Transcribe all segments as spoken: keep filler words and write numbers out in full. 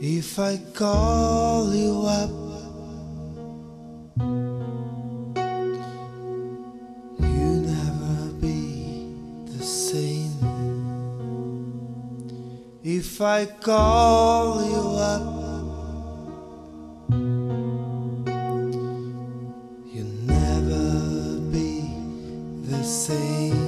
If I call you up, you never be the same. If I call you up, you never be the same.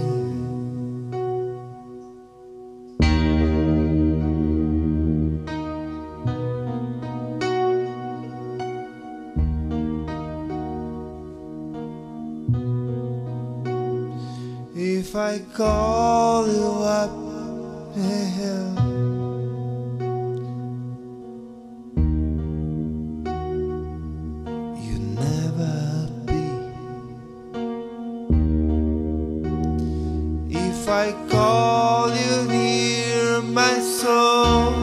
If I call you up, yeah, you never be. If I call you near my soul,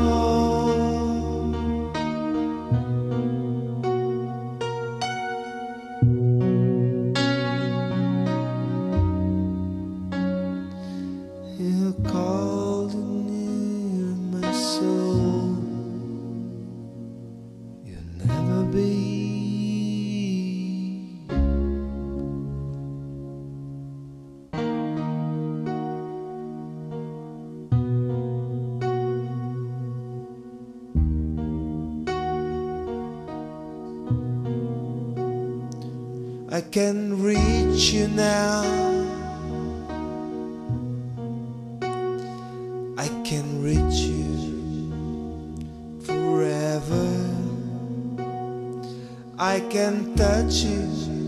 you called near my soul, you never be. I can reach you now, I can reach you forever. I can touch you,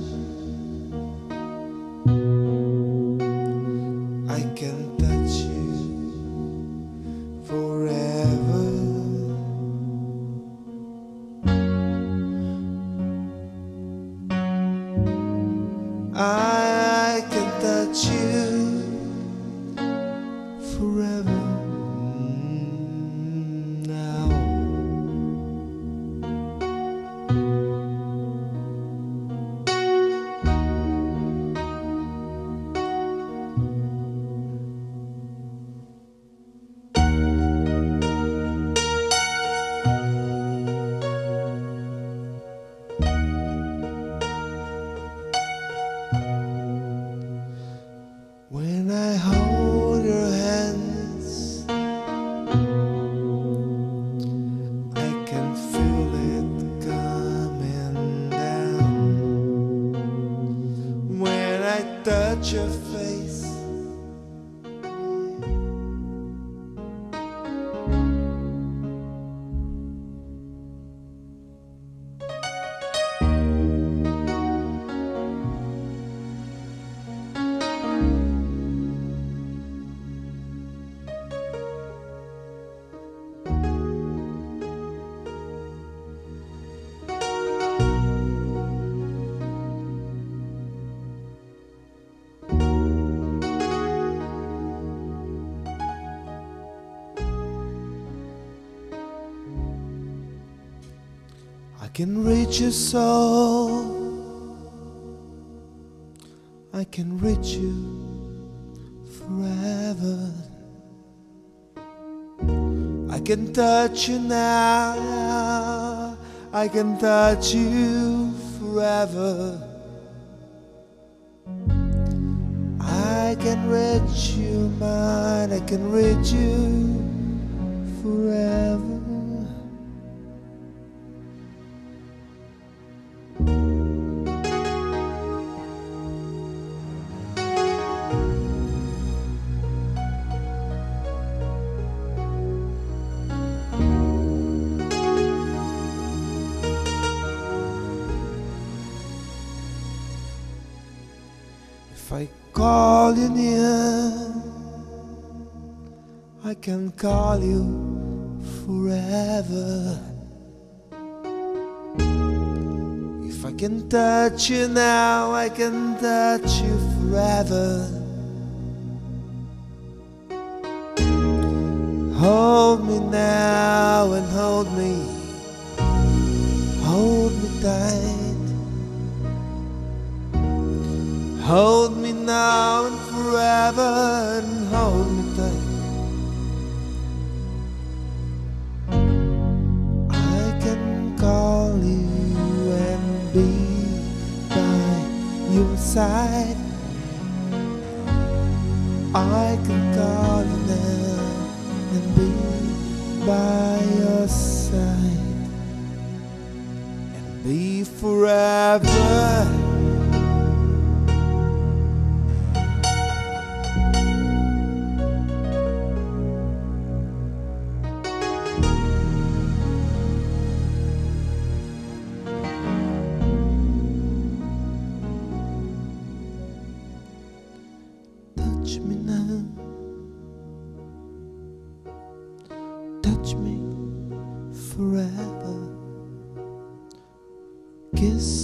I can touch you forever. I can touch you forever. When I hold your hands, I can feel it coming down. When I touch your face, I can reach your soul, I can reach you forever. I can touch you now, I can touch you forever. I can reach your mind, I can reach you forever. If I call you near, I can call you forever. If I can touch you now, I can touch you forever. Hold me now and hold me, hold me tight. Hold me now and forever, and hold me tight. I can call you now and be by your side and be forever. Touch me now, touch me forever, kiss